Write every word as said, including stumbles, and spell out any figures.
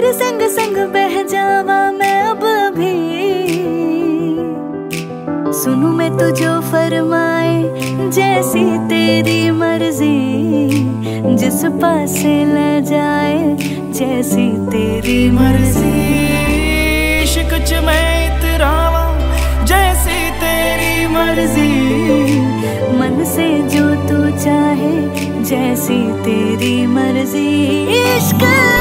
तेरे संग संग बह जावा मैं अब भी। सुनूं मैं तू जो फरमाए जैसी तेरी मर्जी, जिस पासे ले जाए जैसी तेरी मर्जी। इश्क च मैं इतरावा जैसी तेरी मर्जी, मन से जो तू चाहे जैसी तेरी मर्जी। इश्क